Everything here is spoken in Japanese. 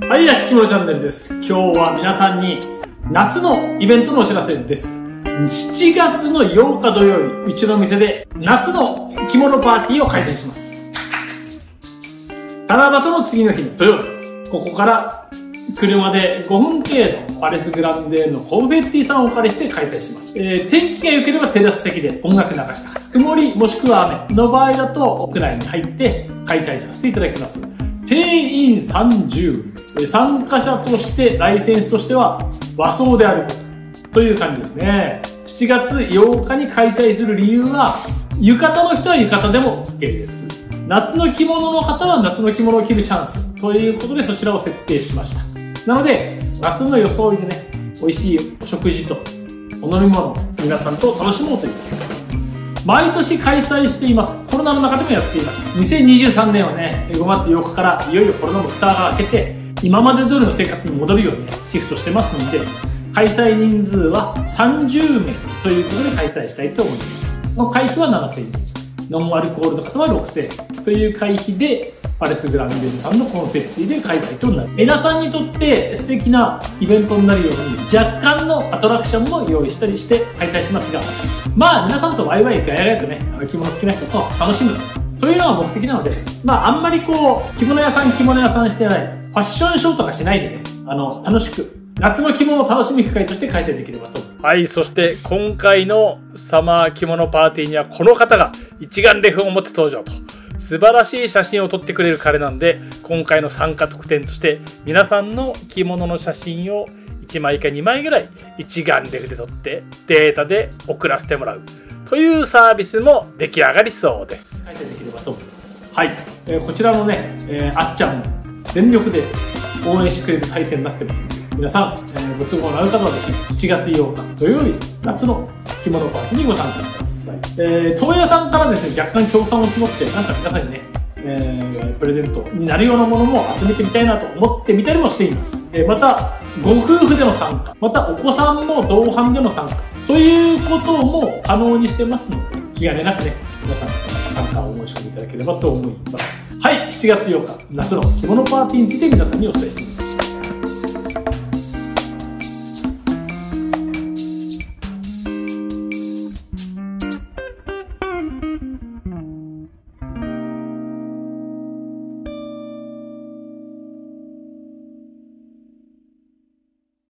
はい、やしきものチャンネルです。今日は皆さんに夏のイベントのお知らせです。7月の8日土曜日、うちの店で夏の着物パーティーを開催します。七夕の次の日の土曜日、ここから車で5分程度、パレスグランデのコンフェッティさんをお借りして開催します。天気が良ければテラス席で音楽流した。曇りもしくは雨の場合だと屋内に入って開催させていただきます。定員30、参加者としてライセンスとしては和装であるという感じですね。7月8日に開催する理由は、浴衣の人は浴衣でも OK です。夏の着物の方は夏の着物を着るチャンスということでそちらを設定しました。なので、夏の装いでね、美味しいお食事とお飲み物を皆さんと楽しもうということです。毎年開催しています。コロナの中でもやっていました。2023年はね、5月8日からいよいよコロナも蓋が開けて、今まで通りの生活に戻るようにね、シフトしてますので、開催人数は30名ということで開催したいと思います。の会費は7000円。ノンアルコールの方は6000円という会費で、パレスグランデージさんのコンフェッティで開催となります。皆さんにとって素敵なイベントになるように、若干のアトラクションも用意したりして開催しますが、まあ皆さんとワイワイガヤガヤとね、着物好きな人と楽しむというのが目的なので、まああんまりこう、着物屋さんしてない、ファッションショーとかしないでね、楽しく、夏の着物を楽しみ機会として開催できればと。はい、そして今回のサマー着物パーティーにはこの方が一眼レフを持って登場と。素晴らしい写真を撮ってくれる彼なんで、今回の参加特典として皆さんの着物の写真を1枚か2枚ぐらい一眼レフで撮ってデータで送らせてもらうというサービスも出来上がりそうです。開催できればと思います。はい、こちらのね、あっちゃんも全力で応援してくれる体制になってますので、皆さん、ご都合のある方はですね、7月8日土曜日、夏の着物パーティーにご参加ください。問屋さんからですね、若干協賛を募って、なんか皆さんにね、プレゼントになるようなものも集めてみたいなと思ってみたりもしています。また、ご夫婦での参加、またお子さんも同伴での参加、ということも可能にしてますので、気兼ねなくね、皆さん参加をお申し込みいただければと思います。はい、7月8日、夏の着物パーティーについて皆さんにお伝えしています。